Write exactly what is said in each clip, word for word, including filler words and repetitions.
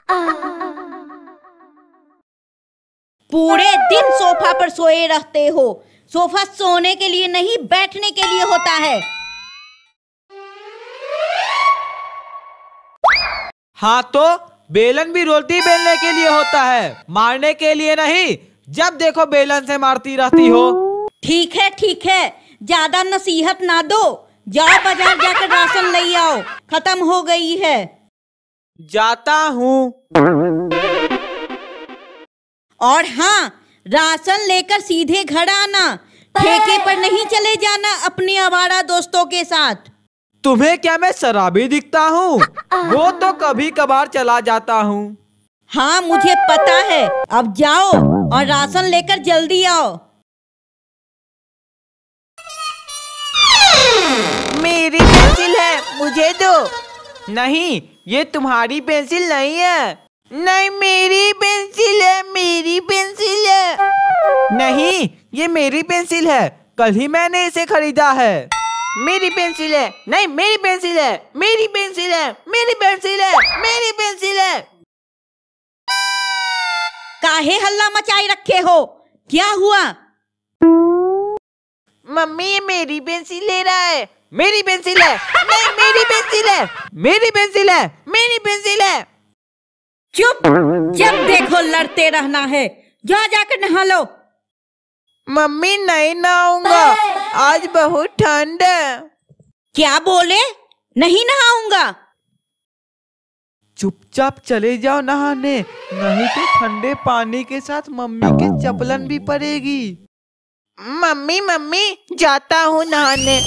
पूरे दिन सोफा पर सोए रहते हो। सोफा सोने के लिए नहीं, बैठने के लिए होता है। हाँ तो बेलन भी रोटी बेलने के लिए होता है, मारने के लिए नहीं। जब देखो बेलन से मारती रहती हो। ठीक है ठीक है, ज्यादा नसीहत ना दो। जाओ बाजार जाकर राशन ले आओ, खत्म हो गई है। जाता हूँ। और हाँ, राशन लेकर सीधे घर आना, ठेके पर नहीं चले जाना अपने आवारा दोस्तों के साथ। तुम्हें क्या मैं शराबी दिखता हूँ? वो तो कभी कभार चला जाता हूँ। हाँ मुझे पता है। अब जाओ और राशन लेकर जल्दी आओ। मेरी पेंसिल है, मुझे दो। नहीं, ये तुम्हारी पेंसिल नहीं है। नहीं, मेरी पेंसिल है, मेरी पेंसिल है। नहीं, ये मेरी पेंसिल है, कल ही मैंने इसे खरीदा है। मेरी पेंसिल है। नहीं, मेरी पेंसिल है, मेरी पेंसिल है, मेरी पेंसिल है, मेरी पेंसिल है। काहे हल्ला मचाए रखे हो? क्या हुआ? मम्मी, ये मेरी पेंसिल ले रहा है। मेरी पेंसिल है। नहीं, मेरी पेंसिल है, मेरी पेंसिल है, मेरी पेंसिल है। चुप, जब देखो लड़ते रहना है। जा जाकर नहा लो। मम्मी, नहीं नहाऊंगा, आज बहुत ठंड है। क्या बोले? नहीं नहाऊंगा? चुपचाप चले जाओ नहाने, नहीं तो ठंडे पानी के साथ मम्मी के चपलन भी पड़ेगी। मम्मी मम्मी, जाता हूँ नहाने।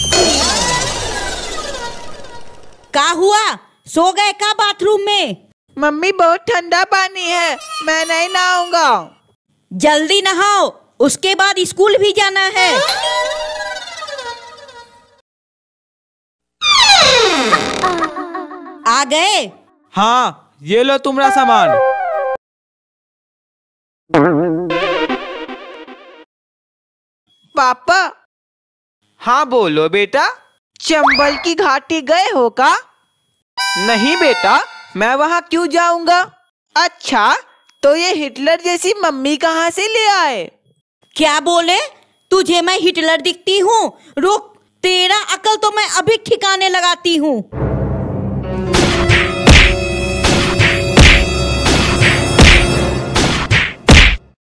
क्या हुआ? सो गए क्या बाथरूम में? मम्मी, बहुत ठंडा पानी है, मैं नहीं नहाऊंगा। जल्दी नहाओ, उसके बाद स्कूल भी जाना है। आ गए? हाँ, ये लो तुम्हारा सामान। पापा। हाँ बोलो बेटा। चंबल की घाटी गए हो का? नहीं बेटा, मैं वहाँ क्यों जाऊंगा? अच्छा, तो ये हिटलर जैसी मम्मी कहाँ से ले आए? क्या बोले? तुझे मैं हिटलर दिखती हूँ? रुक, तेरा अकल तो मैं अभी ठिकाने लगाती हूँ।